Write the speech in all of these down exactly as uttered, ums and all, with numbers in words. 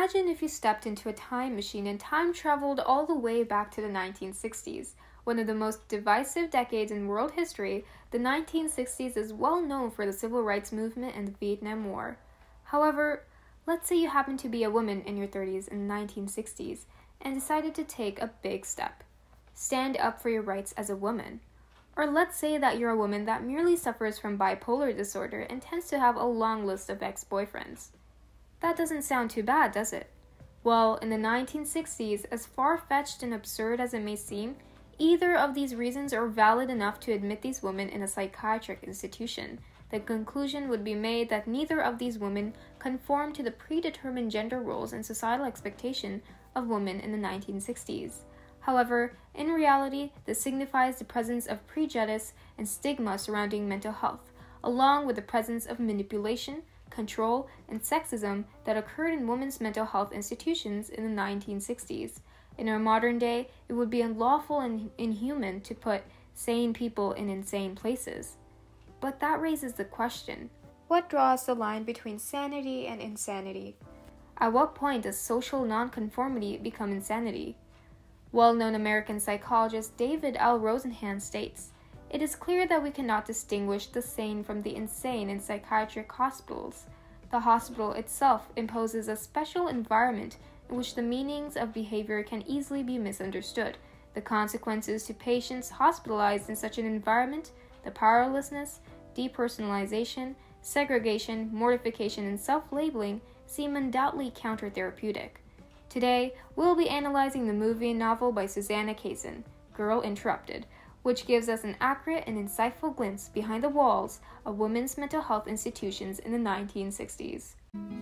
Imagine if you stepped into a time machine and time traveled all the way back to the nineteen sixties. One of the most divisive decades in world history, the nineteen sixties is well known for the civil rights movement and the Vietnam War. However, let's say you happen to be a woman in your thirties in the nineteen sixties and decided to take a big step. Stand up for your rights as a woman. Or let's say that you're a woman that merely suffers from bipolar disorder and tends to have a long list of ex-boyfriends. That doesn't sound too bad, does it? Well, in the nineteen sixties, as far-fetched and absurd as it may seem, either of these reasons are valid enough to admit these women in a psychiatric institution. The conclusion would be made that neither of these women conform to the predetermined gender roles and societal expectation of women in the nineteen sixties. However, in reality, this signifies the presence of prejudice and stigma surrounding mental health, along with the presence of manipulation, control, and sexism that occurred in women's mental health institutions in the nineteen sixties. In our modern day, it would be unlawful and inhuman to put sane people in insane places. But that raises the question, what draws the line between sanity and insanity? At what point does social nonconformity become insanity? Well-known American psychologist David L. Rosenhan states, "It is clear that we cannot distinguish the sane from the insane in psychiatric hospitals. The hospital itself imposes a special environment in which the meanings of behavior can easily be misunderstood. The consequences to patients hospitalized in such an environment, the powerlessness, depersonalization, segregation, mortification, and self-labeling seem undoubtedly counter-therapeutic." Today, we'll be analyzing the movie and novel by Susanna Kaysen, Girl Interrupted, which gives us an accurate and insightful glimpse behind the walls of women's mental health institutions in the nineteen sixties.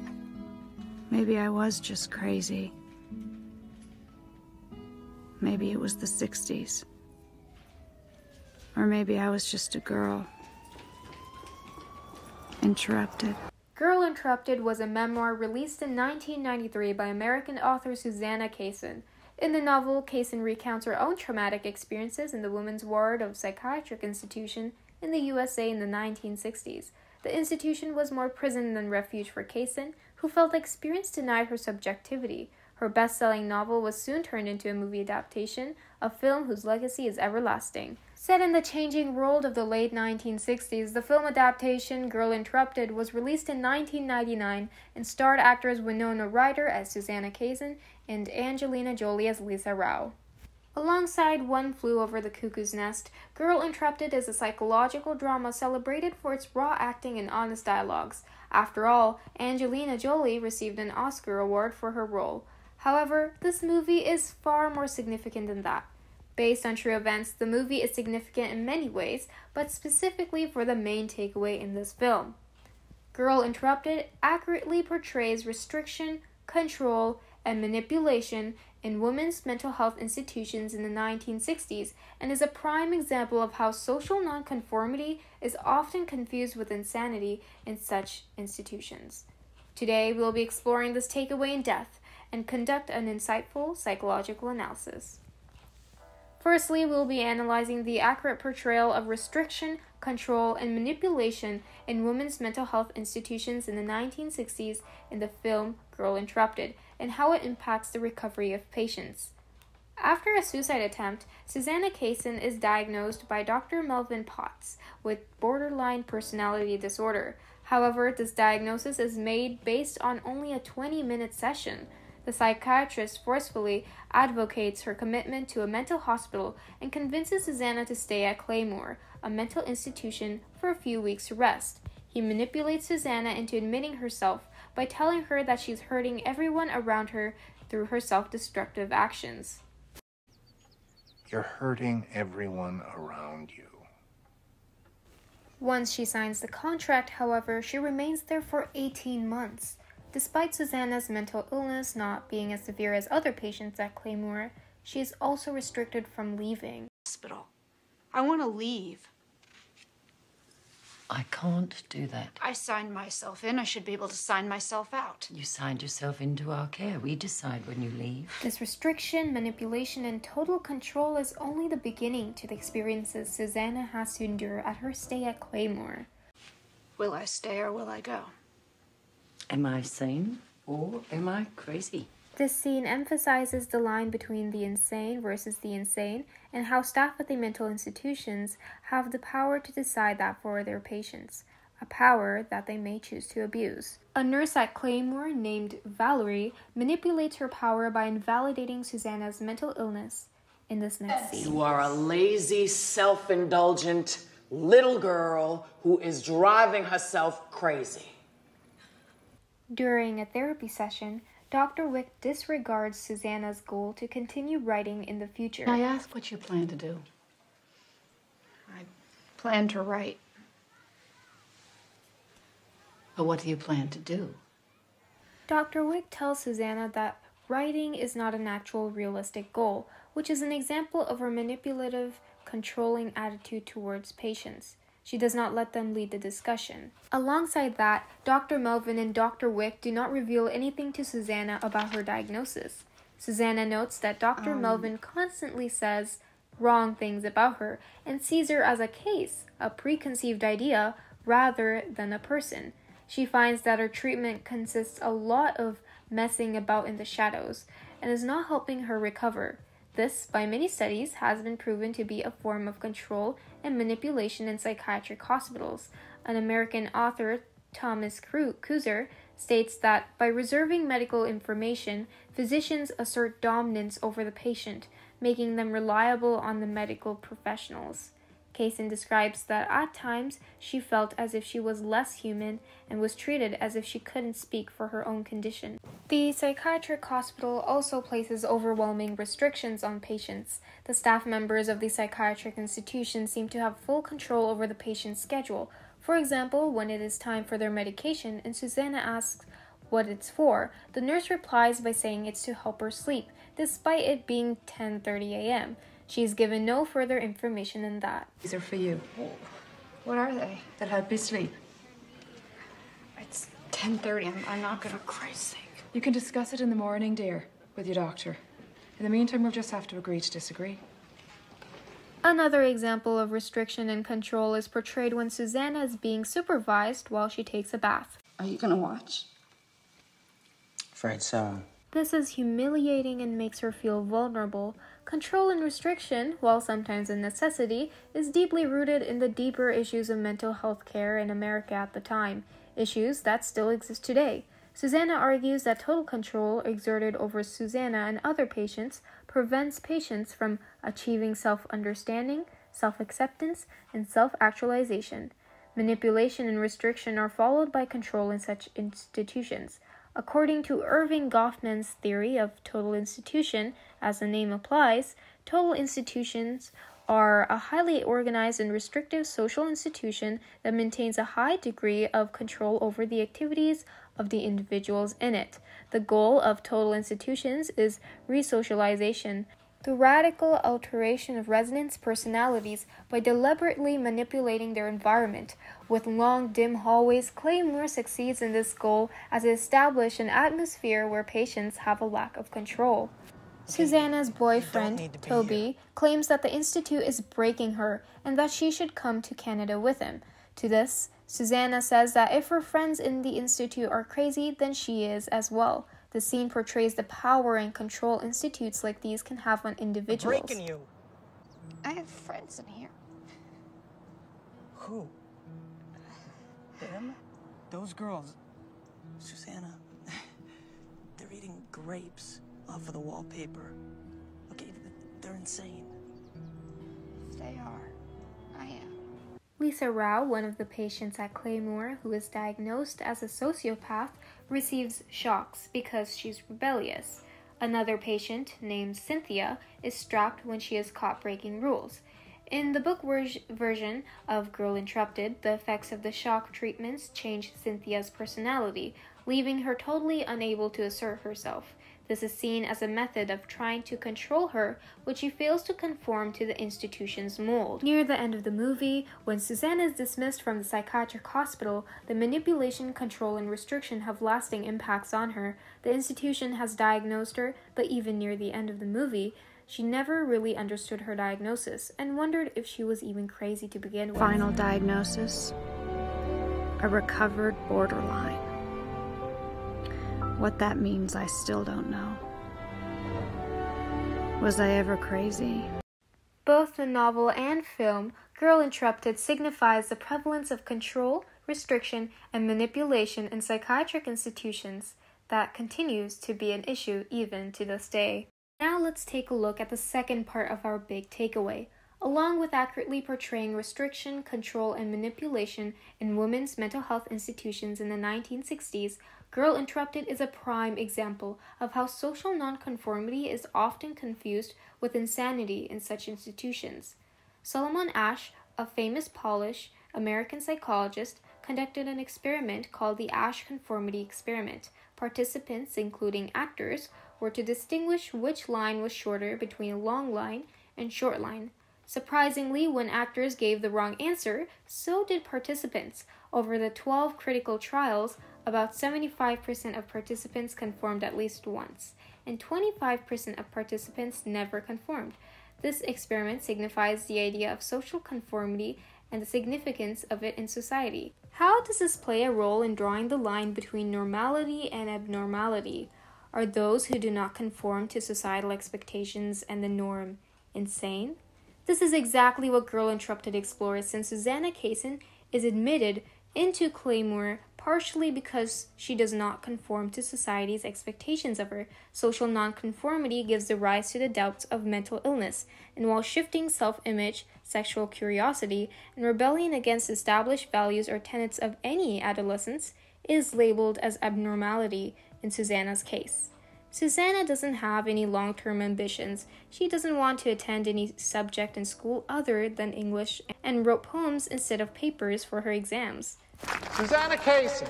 Maybe I was just crazy. Maybe it was the sixties. Or maybe I was just a girl. Interrupted. Girl Interrupted was a memoir released in nineteen ninety-three by American author Susanna Kaysen. In the novel, Kaysen recounts her own traumatic experiences in the women's ward of a psychiatric institution in the U S A in the nineteen sixties. The institution was more prison than refuge for Kaysen, who felt the experience denied her subjectivity. Her best-selling novel was soon turned into a movie adaptation, a film whose legacy is everlasting. Set in the changing world of the late nineteen sixties, the film adaptation Girl Interrupted was released in nineteen ninety-nine and starred actors Winona Ryder as Susanna Kaysen and Angelina Jolie as Lisa Rao. Alongside One Flew Over the Cuckoo's Nest, Girl Interrupted is a psychological drama celebrated for its raw acting and honest dialogues. After all, Angelina Jolie received an Oscar award for her role. However, this movie is far more significant than that. Based on true events, the movie is significant in many ways, but specifically for the main takeaway in this film. Girl Interrupted accurately portrays restriction, control, and manipulation in women's mental health institutions in the nineteen sixties and is a prime example of how social nonconformity is often confused with insanity in such institutions. Today, we'll be exploring this takeaway in depth and conduct an insightful psychological analysis. Firstly, we'll be analyzing the accurate portrayal of restriction, control, and manipulation in women's mental health institutions in the nineteen sixties in the film Girl Interrupted, and how it impacts the recovery of patients. After a suicide attempt, Susanna Kaysen is diagnosed by Doctor Melvin Potts with borderline personality disorder. However, this diagnosis is made based on only a twenty-minute session. The psychiatrist forcefully advocates her commitment to a mental hospital and convinces Susanna to stay at Claymore, a mental institution, for a few weeks to rest. He manipulates Susanna into admitting herself by telling her that she's hurting everyone around her through her self-destructive actions. You're hurting everyone around you. Once she signs the contract, however, she remains there for eighteen months. Despite Susanna's mental illness not being as severe as other patients at Claymore, she is also restricted from leaving. Hospital. I want to leave. I can't do that. I signed myself in. I should be able to sign myself out. You signed yourself into our care. We decide when you leave. This restriction, manipulation, and total control is only the beginning to the experiences Susanna has to endure at her stay at Claymore. Will I stay or will I go? Am I sane? Or am I crazy? This scene emphasizes the line between the insane versus the insane and how staff at the mental institutions have the power to decide that for their patients, a power that they may choose to abuse. A nurse at Claymore named Valerie manipulates her power by invalidating Susanna's mental illness in this next scene. You are a lazy, self-indulgent little girl who is driving herself crazy. During a therapy session, Doctor Wick disregards Susanna's goal to continue writing in the future. I ask what you plan to do. I plan to write. But what do you plan to do? Doctor Wick tells Susanna that writing is not an actual realistic goal, which is an example of her manipulative, controlling attitude towards patients. She does not let them lead the discussion. Alongside that, Doctor Melvin and Doctor Wick do not reveal anything to Susanna about her diagnosis. Susanna notes that Doctor Um, Melvin constantly says wrong things about her and sees her as a case, a preconceived idea, rather than a person. She finds that her treatment consists a lot of messing about in the shadows and is not helping her recover. This, by many studies, has been proven to be a form of control and manipulation in psychiatric hospitals. An American author, Thomas Kuzer, states that by reserving medical information, physicians assert dominance over the patient, making them reliable on the medical professionals. Kaysen describes that at times she felt as if she was less human and was treated as if she couldn't speak for her own condition. The psychiatric hospital also places overwhelming restrictions on patients. The staff members of the psychiatric institution seem to have full control over the patient's schedule. For example, when it is time for their medication and Susanna asks what it's for, the nurse replies by saying it's to help her sleep, despite it being ten thirty a m She is given no further information than that. These are for you. What are they? That help you sleep. It's ten thirty. I'm, I'm not gonna... For Christ's sake. You can discuss it in the morning, dear, with your doctor. In the meantime, we'll just have to agree to disagree. Another example of restriction and control is portrayed when Susanna is being supervised while she takes a bath. Are you gonna watch? Afraid so. This is humiliating and makes her feel vulnerable. Control and restriction, while sometimes a necessity, is deeply rooted in the deeper issues of mental health care in America at the time, issues that still exist today. Susanna argues that total control exerted over Susanna and other patients prevents patients from achieving self-understanding, self-acceptance, and self-actualization. Manipulation and restriction are followed by control in such institutions. According to Irving Goffman's theory of total institution, as the name applies, total institutions are a highly organized and restrictive social institution that maintains a high degree of control over the activities of the individuals in it. The goal of total institutions is resocialization, the radical alteration of residents' personalities by deliberately manipulating their environment. With long, dim hallways, Claymore succeeds in this goal as it establishes an atmosphere where patients have a lack of control. Okay. Susanna's boyfriend, Toby, claims that the Institute is breaking her and that she should come to Canada with him. To this, Susanna says that if her friends in the Institute are crazy, then she is as well. The scene portrays the power and control institutes like these can have on individuals. Breaking you. I have friends in here. Who? Them? Those girls. Susanna. They're eating grapes off of the wallpaper. Okay, they're insane. They are. I am. Lisa Rao, one of the patients at Claymore who is diagnosed as a sociopath, receives shocks because she's rebellious. Another patient, named Cynthia, is strapped when she is caught breaking rules. In the book ver- version of Girl Interrupted, the effects of the shock treatments change Cynthia's personality, leaving her totally unable to assert herself. This is seen as a method of trying to control her, which she fails to conform to the institution's mold. Near the end of the movie, when Susanna is dismissed from the psychiatric hospital, the manipulation, control, and restriction have lasting impacts on her. The institution has diagnosed her, but even near the end of the movie, she never really understood her diagnosis and wondered if she was even crazy to begin with. Final diagnosis: a recovered borderline. What that means, I still don't know. Was I ever crazy? Both the novel and film, Girl Interrupted signifies the prevalence of control, restriction, and manipulation in psychiatric institutions that continues to be an issue even to this day. Now let's take a look at the second part of our big takeaway. Along with accurately portraying restriction, control, and manipulation in women's mental health institutions in the nineteen sixties, Girl Interrupted is a prime example of how social nonconformity is often confused with insanity in such institutions. Solomon Asch, a famous Polish American psychologist, conducted an experiment called the Asch Conformity Experiment. Participants, including actors, were to distinguish which line was shorter between a long line and short line. Surprisingly, when actors gave the wrong answer, so did participants. Over the twelve critical trials, about seventy-five percent of participants conformed at least once, and twenty-five percent of participants never conformed. This experiment signifies the idea of social conformity and the significance of it in society. How does this play a role in drawing the line between normality and abnormality? Are those who do not conform to societal expectations and the norm insane? This is exactly what Girl Interrupted explores, since Susanna Kaysen is admitted into Claymore partially because she does not conform to society's expectations of her. Social nonconformity gives the rise to the doubts of mental illness, and while shifting self-image, sexual curiosity, and rebellion against established values or tenets of any adolescence is labeled as abnormality in Susanna's case. Susanna doesn't have any long-term ambitions. She doesn't want to attend any subject in school other than English and wrote poems instead of papers for her exams. Susanna Kaysen.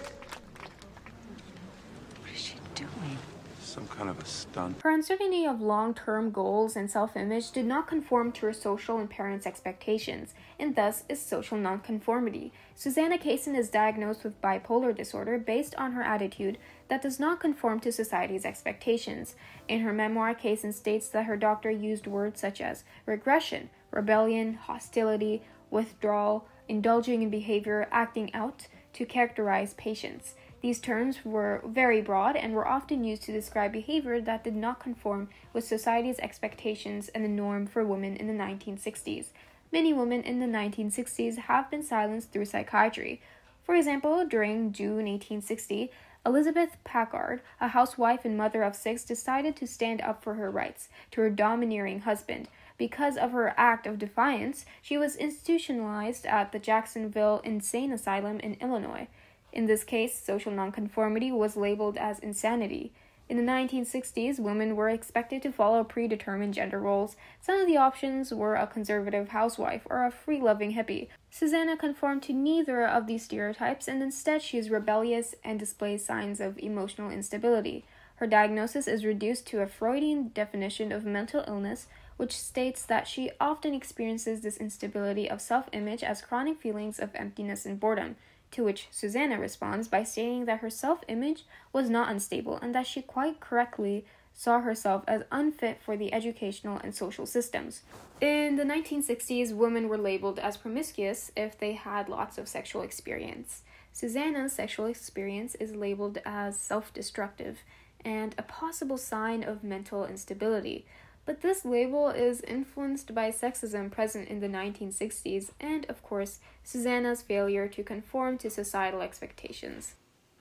What is she doing? Some kind of a stunt. Her uncertainty of long-term goals and self-image did not conform to her social and parents' expectations, and thus is social nonconformity. Susanna Kaysen is diagnosed with bipolar disorder based on her attitude that does not conform to society's expectations. In her memoir, Kaysen states that her doctor used words such as regression, rebellion, hostility, withdrawal, indulging in behavior, acting out to characterize patients. These terms were very broad and were often used to describe behavior that did not conform with society's expectations and the norm for women in the nineteen sixties. Many women in the nineteen sixties have been silenced through psychiatry. For example, during June eighteen sixty, Elizabeth Packard, a housewife and mother of six, decided to stand up for her rights to her domineering husband. Because of her act of defiance, she was institutionalized at the Jacksonville Insane Asylum in Illinois. In this case, social nonconformity was labeled as insanity. In the nineteen sixties, women were expected to follow predetermined gender roles. Some of the options were a conservative housewife or a free-loving hippie. Susanna conformed to neither of these stereotypes, and instead she is rebellious and displays signs of emotional instability. Her diagnosis is reduced to a Freudian definition of mental illness, which states that she often experiences this instability of self-image as chronic feelings of emptiness and boredom, to which Susanna responds by stating that her self-image was not unstable and that she quite correctly saw herself as unfit for the educational and social systems. In the nineteen sixties, women were labeled as promiscuous if they had lots of sexual experience. Susanna's sexual experience is labeled as self-destructive and a possible sign of mental instability. But this label is influenced by sexism present in the nineteen sixties and, of course, Susanna's failure to conform to societal expectations.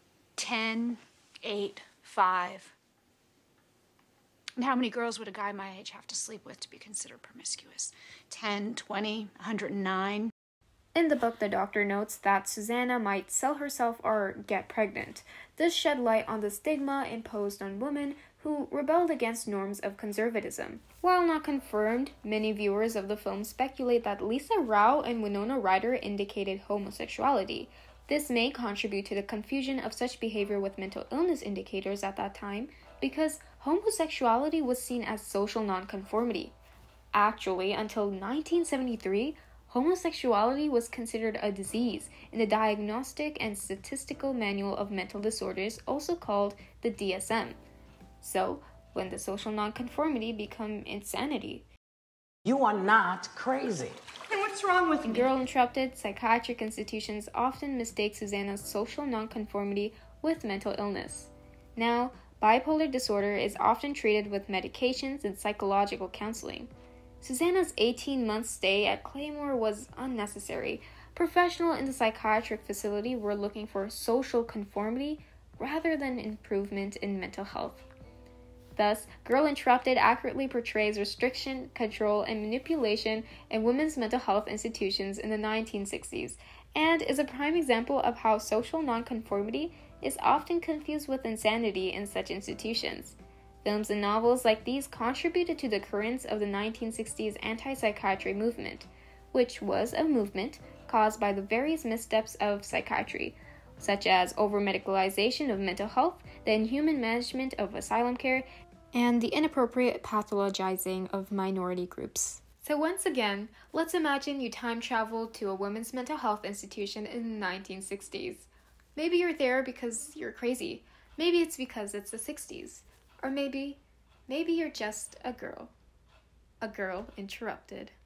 Ten, eight, five. And how many girls would a guy my age have to sleep with to be considered promiscuous? Ten, twenty, one hundred nine? In the book, the doctor notes that Susanna might sell herself or get pregnant. This shed light on the stigma imposed on women who rebelled against norms of conservatism. While not confirmed, many viewers of the film speculate that Lisa Rao and Winona Ryder indicated homosexuality. This may contribute to the confusion of such behavior with mental illness indicators at that time, because homosexuality was seen as social nonconformity. Actually, until nineteen seventy-three, homosexuality was considered a disease in the Diagnostic and Statistical Manual of Mental Disorders, also called the D S M. So, when did social nonconformity become insanity? You are not crazy. And what's wrong with In Girl Interrupted, psychiatric institutions often mistake Susanna's social nonconformity with mental illness. Now, Bipolar disorder is often treated with medications and psychological counseling. Susanna's eighteen-month stay at Claymore was unnecessary. Professionals in the psychiatric facility were looking for social conformity rather than improvement in mental health. Thus, Girl Interrupted accurately portrays restriction, control, and manipulation in women's mental health institutions in the nineteen sixties, and is a prime example of how social nonconformity is often confused with insanity in such institutions. Films and novels like these contributed to the currents of the nineteen sixties anti-psychiatry movement, which was a movement caused by the various missteps of psychiatry, such as over-medicalization of mental health, the inhuman management of asylum care, and the inappropriate pathologizing of minority groups. So once again, let's imagine you time travel to a women's mental health institution in the nineteen sixties. Maybe you're there because you're crazy. Maybe it's because it's the sixties. Or maybe, maybe you're just a girl. A girl interrupted.